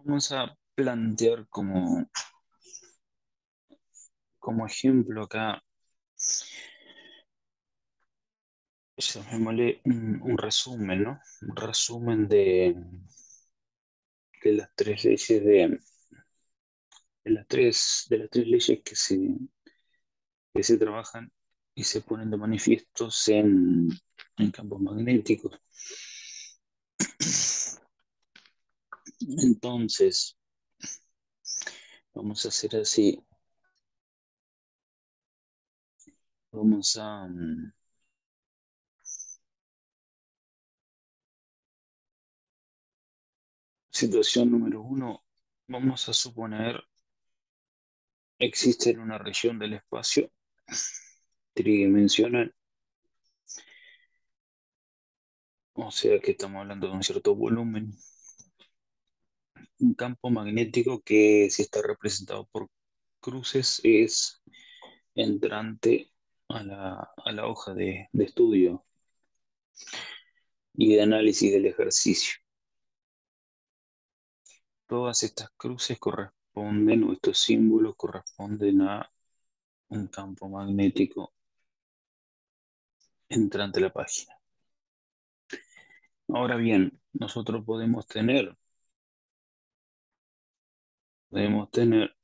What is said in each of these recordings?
Vamos a plantear como ejemplo acá, llamémosle un resumen, ¿no? Un resumen de las tres leyes de las tres leyes que se trabajan y se ponen de manifiestos en campos magnéticos. Entonces, vamos a hacer así. Vamos a situación número uno. Vamos a suponer existe en una región del espacio tridimensional. O sea que estamos hablando de un cierto volumen, un campo magnético que si está representado por cruces es entrante a la hoja de estudio y de análisis del ejercicio. Todas estas cruces corresponden, o estos símbolos corresponden a un campo magnético entrante a la página. Ahora bien, nosotros podemos tener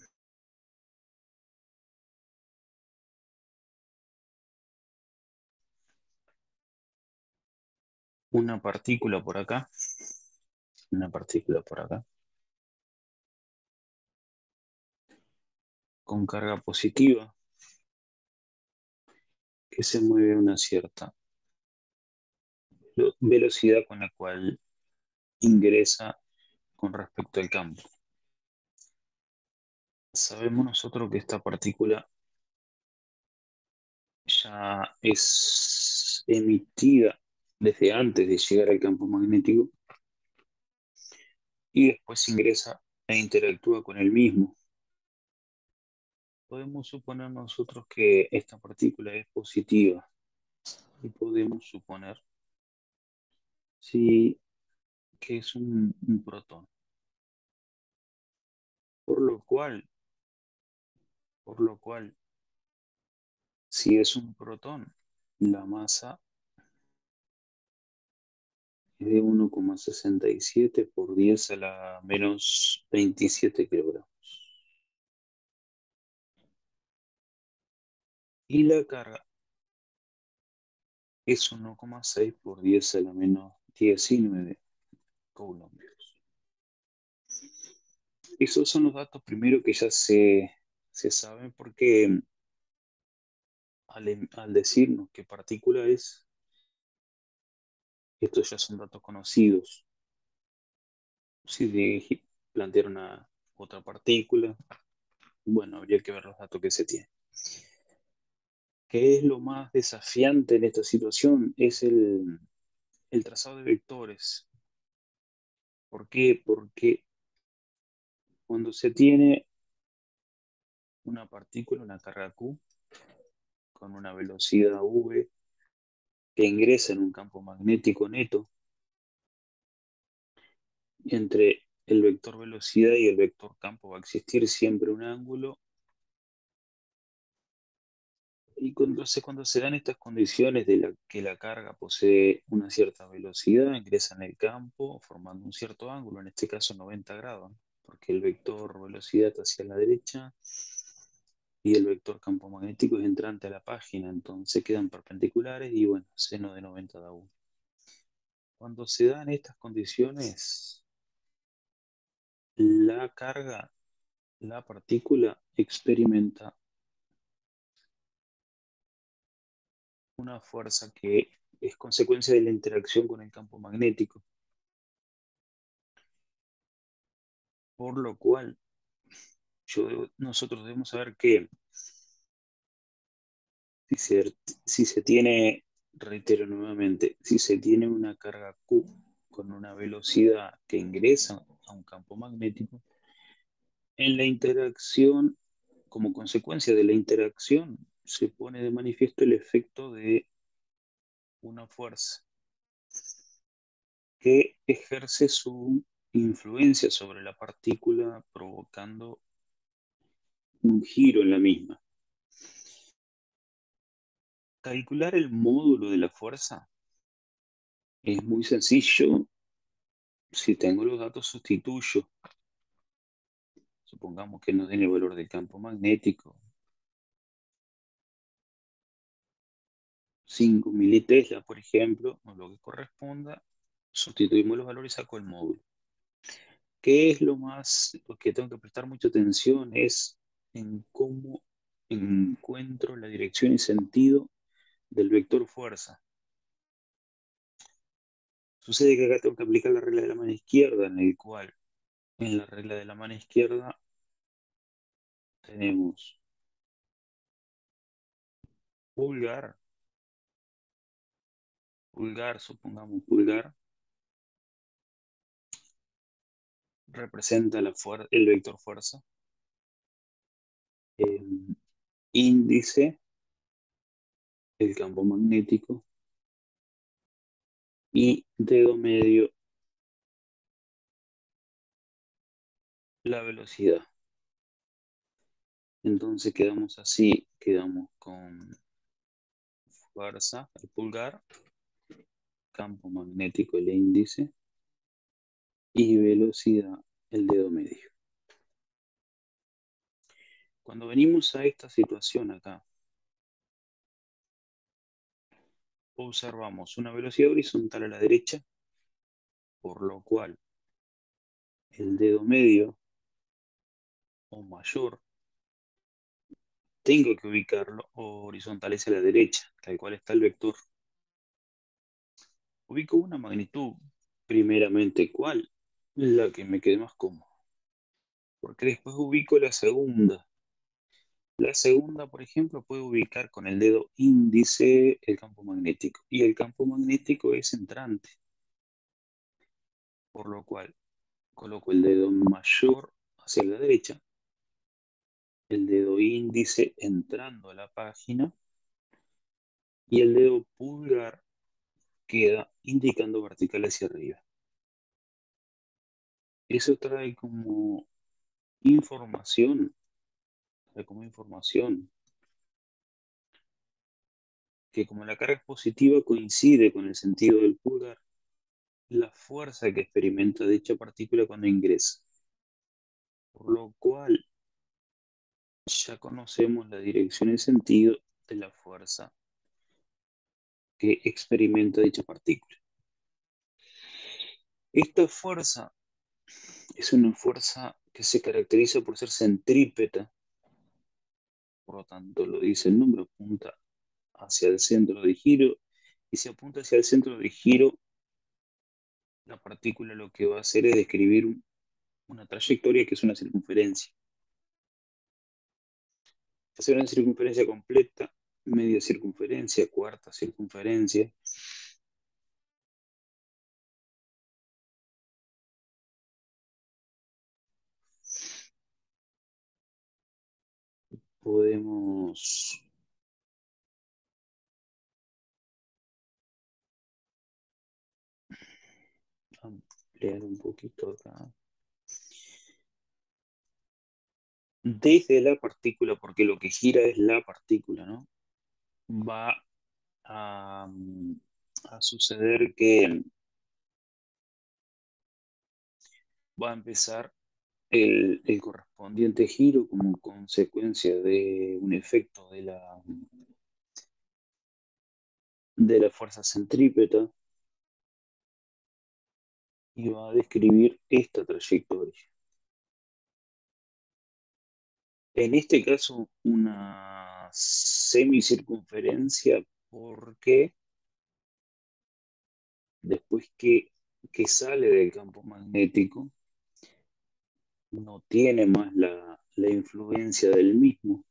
una partícula por acá, una partícula por acá, con carga positiva que se mueve a una cierta velocidad con la cual ingresa con respecto al campo. Sabemos nosotros que esta partícula ya es emitida desde antes de llegar al campo magnético y después ingresa e interactúa con el mismo. Podemos suponer nosotros que esta partícula es positiva y podemos suponer sí, que es un protón. Por lo cual, por lo cual, si es un protón, la masa es de 1,67 por 10 a la menos 27 kilogramos. Y la carga es 1,6 por 10 a la menos 19 coulombs. Esos son los datos primero que ya se saben porque al decirnos qué partícula es, estos ya son datos conocidos. Si plantear una otra partícula, bueno, habría que ver los datos que se tienen. ¿Qué es lo más desafiante en esta situación? Es el trazado de vectores. ¿Por qué? Porque cuando se tiene una partícula, una carga Q, con una velocidad v, que ingresa en un campo magnético neto, entre el vector velocidad y el vector campo va a existir siempre un ángulo. Y cuando se dan estas condiciones que la carga posee una cierta velocidad, ingresa en el campo formando un cierto ángulo, en este caso 90 grados, ¿no? Porque el vector velocidad está hacia la derecha y el vector campo magnético es entrante a la página, entonces quedan perpendiculares y bueno, seno de 90 da 1. Cuando se dan estas condiciones, la carga, la partícula experimenta una fuerza que es consecuencia de la interacción con el campo magnético, por lo cual nosotros debemos saber que si se, si se tiene, reitero nuevamente, si se tiene una carga Q con una velocidad que ingresa a un campo magnético, en la interacción, como consecuencia de la interacción, se pone de manifiesto el efecto de una fuerza que ejerce su influencia sobre la partícula provocando un giro en la misma. Calcular el módulo de la fuerza es muy sencillo. Si tengo los datos, sustituyo. Supongamos que nos den el valor del campo magnético, 5 militesla, por ejemplo, o lo que corresponda. Sustituimos los valores y saco el módulo. ¿Qué es lo que tengo que prestar mucha atención? Es en cómo encuentro la dirección y sentido del vector fuerza. Sucede que acá tengo que aplicar la regla de la mano izquierda, en el cual en la regla de la mano izquierda tenemos pulgar, pulgar, supongamos pulgar, representa el vector fuerza. Índice, el campo magnético, y dedo medio, la velocidad. Entonces quedamos así, quedamos con fuerza, el pulgar, campo magnético, el índice, y velocidad, el dedo medio. Cuando venimos a esta situación acá, observamos una velocidad horizontal a la derecha, por lo cual el dedo medio o mayor tengo que ubicarlo horizontal hacia la derecha, tal cual está el vector. Ubico una magnitud, primeramente, ¿cuál? La que me quede más cómodo. Porque después ubico la segunda. La segunda, por ejemplo, puedo ubicar con el dedo índice el campo magnético. Y el campo magnético es entrante. Por lo cual coloco el dedo mayor hacia la derecha, el dedo índice entrando a la página y el dedo pulgar queda indicando vertical hacia arriba. Eso información, trae como información que como la carga positiva coincide con el sentido del pulgar, la fuerza que experimenta dicha partícula cuando ingresa. Por lo cual ya conocemos la dirección y sentido de la fuerza que experimenta dicha partícula. Esta fuerza es una fuerza que se caracteriza por ser centrípeta, por lo tanto lo dice el nombre, apunta hacia el centro de giro, y si apunta hacia el centro de giro, la partícula lo que va a hacer es describir una trayectoria que es una circunferencia. Hacer una circunferencia completa, media circunferencia, cuarta circunferencia. Podemos ampliar un poquito acá. Desde la partícula, porque lo que gira es la partícula, ¿no? Va a, a suceder que va a empezar el correspondiente giro como consecuencia de un efecto de la fuerza centrípeta y va a describir esta trayectoria. En este caso, una semicircunferencia, porque después que sale del campo magnético, no tiene más la influencia del mismo.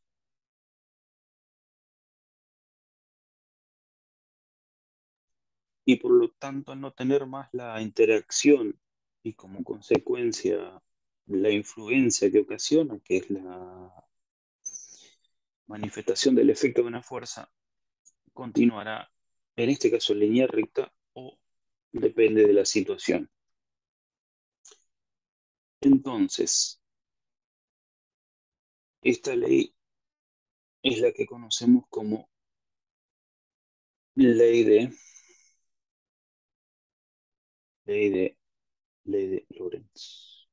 Y por lo tanto, al no tener más la interacción y como consecuencia la influencia que ocasiona, que es la manifestación del efecto de una fuerza, continuará, en este caso, en línea recta o depende de la situación. Entonces, esta ley es la que conocemos como ley de, ley de, ley de Lorentz.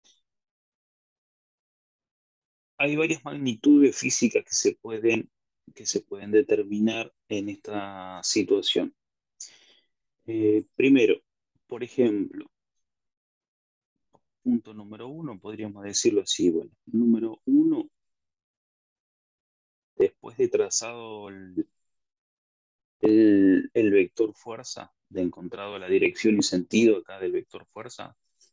Hay varias magnitudes físicas que se pueden determinar en esta situación. Primero, por ejemplo, punto número uno, podríamos decirlo así, bueno, número uno, después de trazado el vector fuerza, de encontrado la dirección y sentido acá del vector fuerza,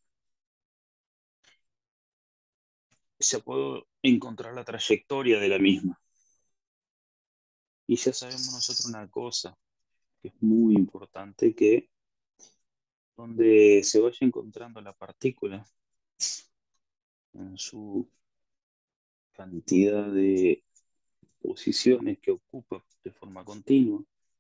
ya puedo encontrar la trayectoria de la misma. Y ya sabemos nosotros una cosa que es muy importante, que donde se vaya encontrando la partícula en su cantidad de posiciones que ocupa de forma continua,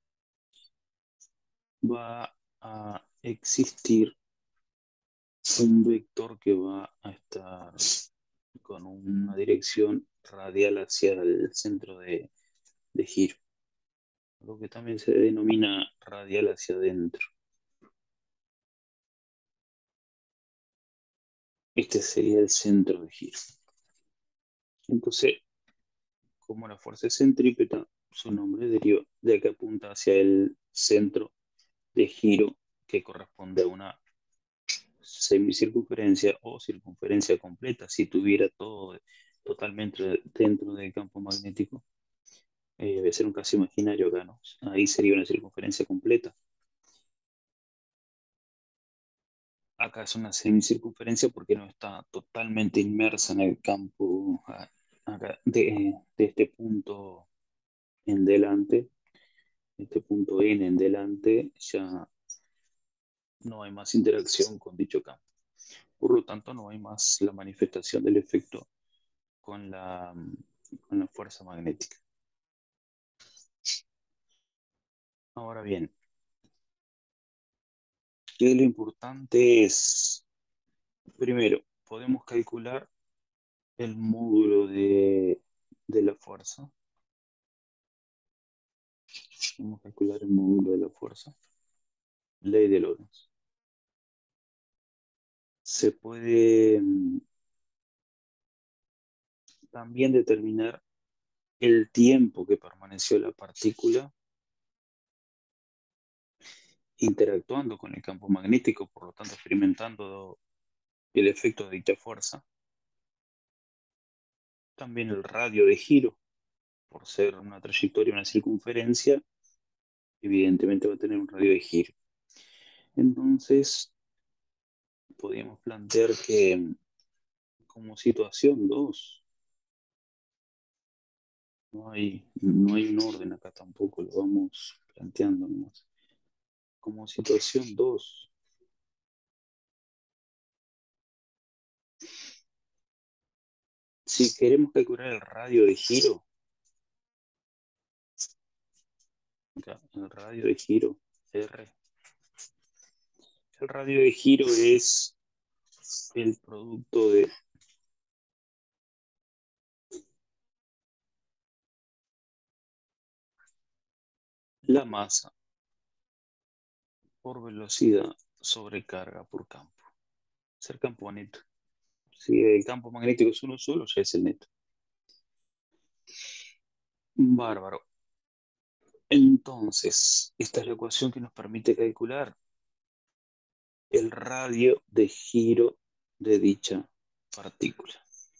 va a existir un vector que va a estar con una dirección radial hacia el centro de giro, lo que también se denomina radial hacia adentro. Este sería el centro de giro. Entonces, como la fuerza es centrípeta, su nombre deriva de que apunta hacia el centro de giro que corresponde a una semicircunferencia o circunferencia completa. Si tuviera todo totalmente dentro del campo magnético, debe ser un caso imaginario acá, ¿no? Ahí sería una circunferencia completa. Acá es una semicircunferencia porque no está totalmente inmersa en el campo acá, de este punto en delante, este punto N en delante, ya no hay más interacción con dicho campo. Por lo tanto, no hay más la manifestación del efecto con con la fuerza magnética. Ahora bien, ¿qué es lo importante? Es, primero, podemos calcular el módulo de la fuerza. Podemos calcular el módulo de la fuerza. Ley de Lorentz. Se puede también determinar el tiempo que permaneció la partícula interactuando con el campo magnético, por lo tanto experimentando el efecto de dicha fuerza. También el radio de giro, por ser una trayectoria, una circunferencia, evidentemente va a tener un radio de giro. Entonces, podríamos plantear que como situación 2 no hay un orden acá tampoco, lo vamos planteando nomás. Como situación 2, si queremos calcular el radio de giro, acá, el radio de giro, R, el radio de giro es el producto de la masa por velocidad sobre carga por campo. Es el campo neto. Si el campo magnético es uno solo, ya es el neto. Bárbaro. Entonces, esta es la ecuación que nos permite calcular el radio de giro de dicha partícula.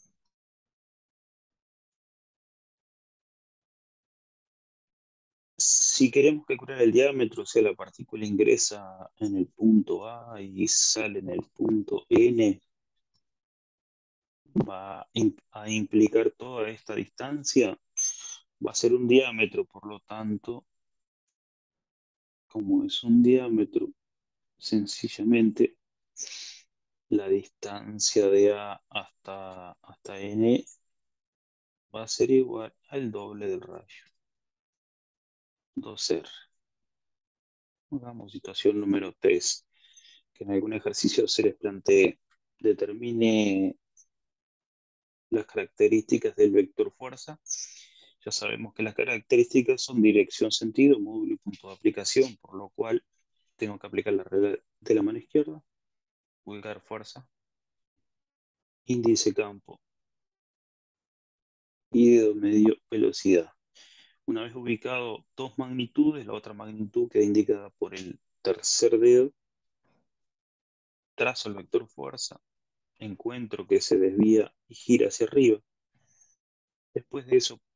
Si queremos calcular el diámetro, o sea, la partícula ingresa en el punto A y sale en el punto N, va a implicar toda esta distancia, va a ser un diámetro, por lo tanto, como es un diámetro, sencillamente la distancia de A hasta N va a ser igual al doble del radio, 2R. Hagamos situación número 3, que en algún ejercicio se les plantee determine las características del vector fuerza. Ya sabemos que las características son dirección, sentido, módulo y punto de aplicación, por lo cual tengo que aplicar la regla de la mano izquierda, pulgar fuerza, índice campo y dedo medio velocidad. Una vez ubicado dos magnitudes, la otra magnitud queda indicada por el tercer dedo, trazo el vector fuerza, encuentro que se desvía y gira hacia arriba. Después de eso,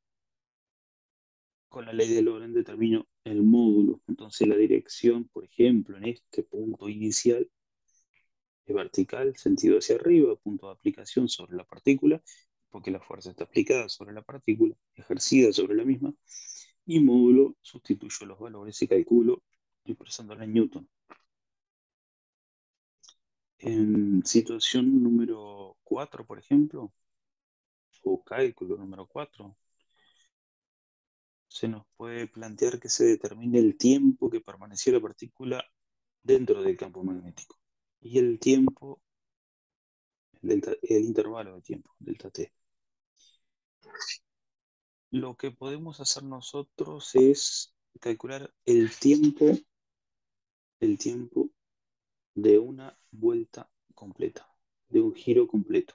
con la ley de Lorentz determino el módulo. Entonces la dirección, por ejemplo, en este punto inicial es vertical, sentido hacia arriba, punto de aplicación sobre la partícula, porque la fuerza está aplicada sobre la partícula, ejercida sobre la misma, y módulo, sustituyo los valores y calculo expresándola en Newton. En situación número 4, por ejemplo, o cálculo número 4, se nos puede plantear que se determine el tiempo que permaneció la partícula dentro del campo magnético y el tiempo, el intervalo de tiempo, delta t. Lo que podemos hacer nosotros es calcular el tiempo de una vuelta completa, de un giro completo.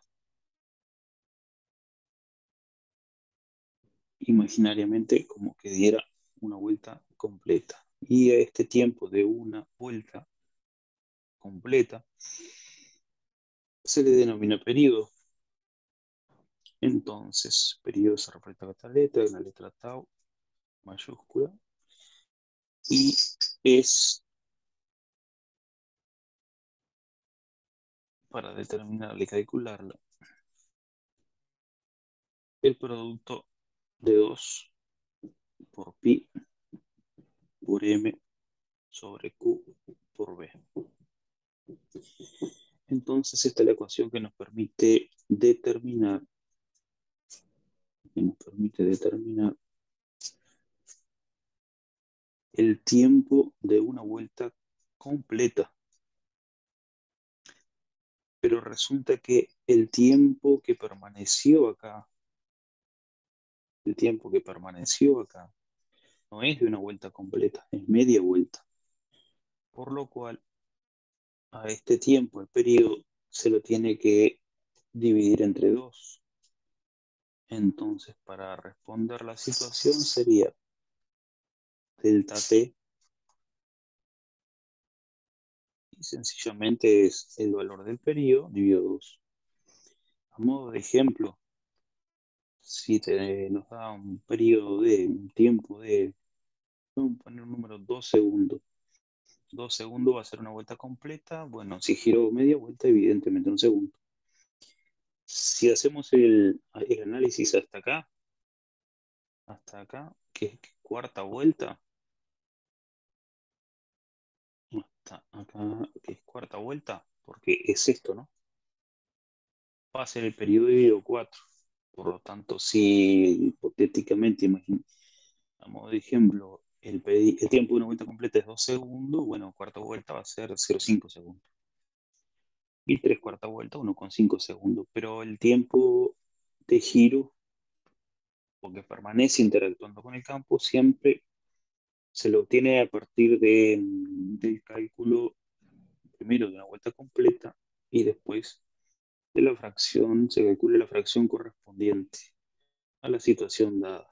Imaginariamente como que diera una vuelta completa. Y a este tiempo de una vuelta completa se le denomina periodo. Entonces, periodo se refiere a esta letra, una letra tau mayúscula, y es para determinarla y calcularla el producto de 2 por pi por m sobre q por b. Entonces, esta es la ecuación que nos permite determinar el tiempo de una vuelta completa. Pero resulta que el tiempo que permaneció acá, no es de una vuelta completa, es media vuelta. Por lo cual, a este tiempo, el periodo, se lo tiene que dividir entre 2. Entonces, para responder la situación sería delta t, y sencillamente es el valor del periodo dividido 2. A modo de ejemplo, si nos da un periodo de un tiempo de, vamos a poner un número 2 segundos. 2 segundos va a ser una vuelta completa. Bueno, si giro media vuelta, evidentemente un segundo. Si hacemos el análisis hasta acá, que es cuarta vuelta, hasta acá, que es cuarta vuelta, porque es esto, ¿no? Va a ser el periodo dividido 4. Por lo tanto, si hipotéticamente, a modo de ejemplo, el tiempo de una vuelta completa es 2 segundos, bueno, cuarta vuelta va a ser 0,5 segundos. Y tres cuarta vuelta, 1,5 segundos. Pero el tiempo de giro, porque permanece interactuando con el campo, siempre se lo obtiene a partir del cálculo primero de una vuelta completa y después de la fracción, se calcula la fracción correspondiente a la situación dada.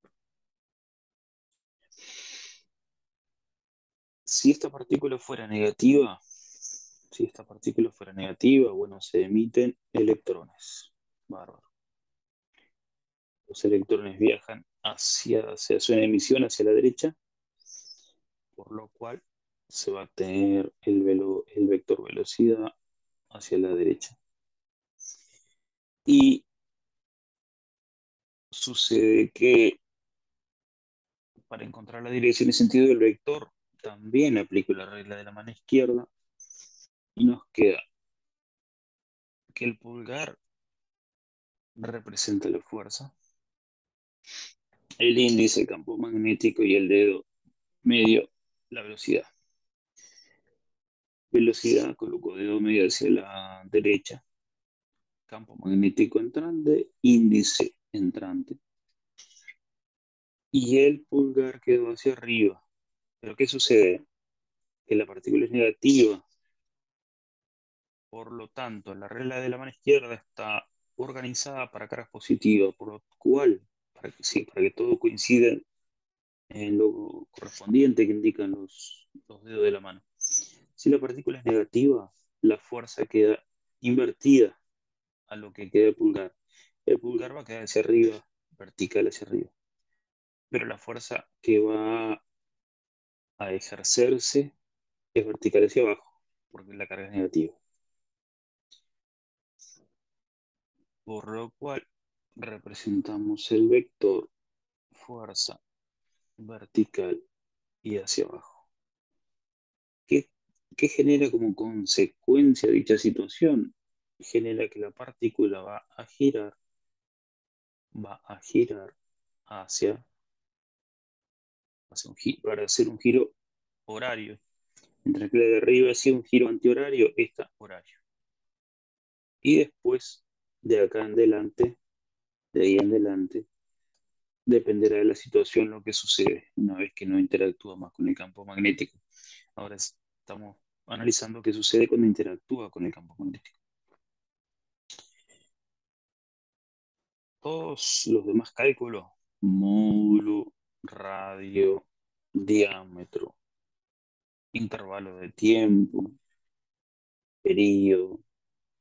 Si esta partícula fuera negativa, bueno, se emiten electrones. Bárbaro. Los electrones viajan hacia su emisión hacia la derecha, por lo cual se va a tener el vector velocidad hacia la derecha. Y sucede que para encontrar la dirección y sentido del vector, también aplico la regla de la mano izquierda y nos queda que el pulgar representa la fuerza, el índice el campo magnético y el dedo medio la velocidad. Velocidad, coloco dedo medio hacia la derecha, campo magnético entrante, índice entrante, y el pulgar quedó hacia arriba. Pero ¿qué sucede? Que la partícula es negativa, por lo tanto, la regla de la mano izquierda está organizada para caras positivas, por lo cual, para que, sí, para que todo coincida en lo correspondiente que indican los dedos de la mano. Si la partícula es negativa, la fuerza queda invertida a lo que queda el pulgar. El pulgar va a quedar hacia arriba, vertical hacia arriba. Pero la fuerza que va a ejercerse es vertical hacia abajo, porque la carga es negativa. Por lo cual representamos el vector fuerza vertical y hacia abajo. ¿Qué, qué genera como consecuencia dicha situación? Genera que la partícula va a girar hacia, para hacer un giro horario. Mientras que la de arriba hacía un giro antihorario, esta horario. Y después, de acá en adelante, de ahí en adelante, dependerá de la situación lo que sucede una vez que no interactúa más con el campo magnético. Ahora estamos analizando qué sucede cuando interactúa con el campo magnético. Todos los demás cálculos, módulo, radio, diámetro, intervalo de tiempo, periodo,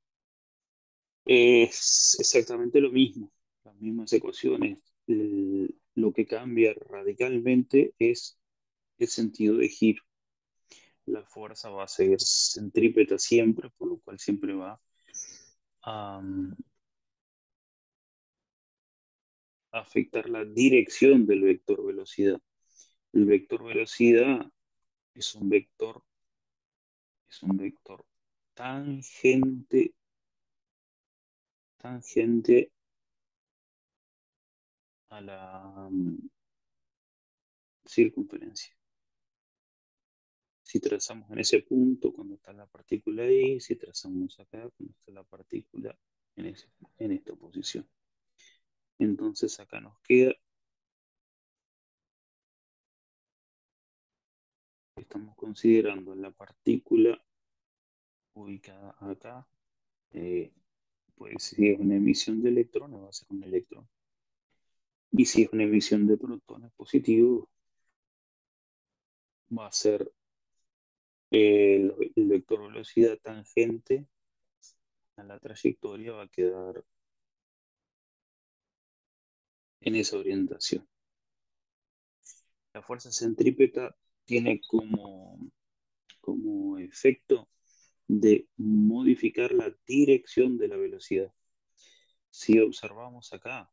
es exactamente lo mismo, las mismas ecuaciones. Lo que cambia radicalmente es el sentido de giro. La fuerza va a seguir centrípeta siempre, por lo cual siempre va a afectar la dirección del vector velocidad. El vector velocidad es es un vector tangente, tangente a la circunferencia. Si trazamos en ese punto, cuando está la partícula ahí, si trazamos acá, cuando está la partícula en, en esta posición. Entonces acá nos queda, estamos considerando la partícula ubicada acá, eh, pues si es una emisión de electrones, va a ser un electrón. Y si es una emisión de protones positivos, va a ser el vector velocidad tangente a la trayectoria, va a quedar en esa orientación. La fuerza centrípeta tiene como efecto de modificar la dirección de la velocidad. Si observamos acá,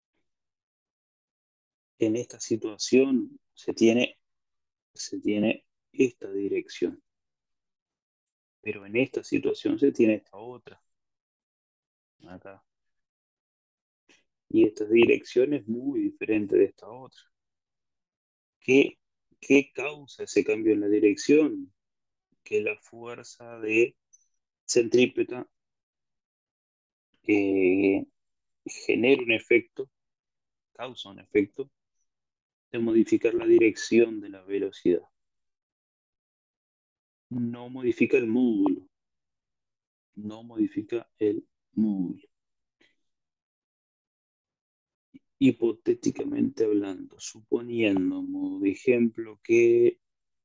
en esta situación se tiene esta dirección, pero en esta situación se tiene esta otra, acá. Y esta dirección es muy diferente de esta otra. ¿Qué, qué causa ese cambio en la dirección? Que la fuerza de centrípeta eh, genera un efecto, causa un efecto de modificar la dirección de la velocidad. No modifica el módulo, no modifica el módulo. Hipotéticamente hablando, suponiendo, modo de ejemplo, que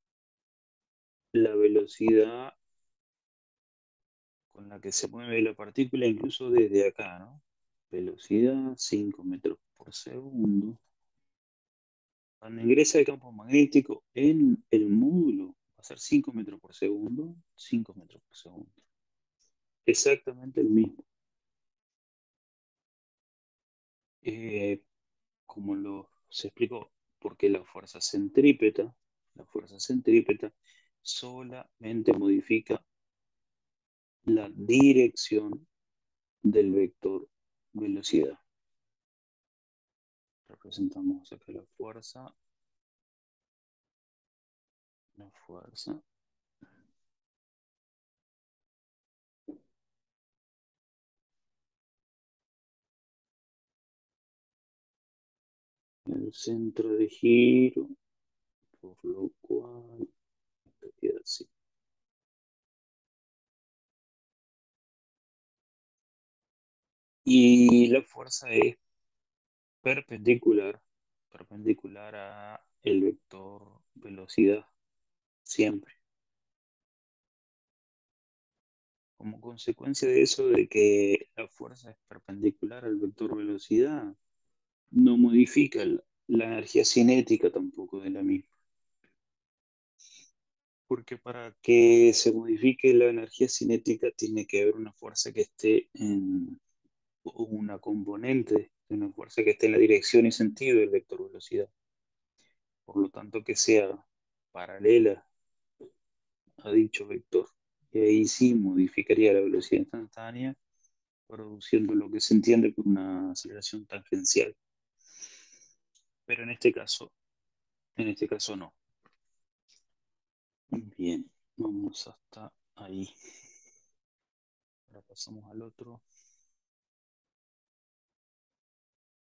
la velocidad con la que se mueve la partícula, incluso desde acá, ¿no? Velocidad 5 metros por segundo. Cuando ingresa el campo magnético en el módulo, va a ser 5 metros por segundo, 5 metros por segundo. Exactamente el mismo. Eh, como se explicó, porque la fuerza centrípeta solamente modifica la dirección del vector velocidad. Representamos acá la fuerza el centro de giro, por lo cual esto queda así. Y la fuerza es perpendicular, perpendicular a el vector velocidad, siempre. Como consecuencia de eso, de que la fuerza es perpendicular al vector velocidad, no modifica la energía cinética tampoco de la misma. Porque para que se modifique la energía cinética tiene que haber una fuerza que esté en, o una componente de una fuerza que esté en la dirección y sentido del vector velocidad. Por lo tanto, que sea paralela a dicho vector. Y ahí sí modificaría la velocidad instantánea, produciendo lo que se entiende por una aceleración tangencial. Pero en este caso no. Bien, vamos hasta ahí. Ahora pasamos al otro.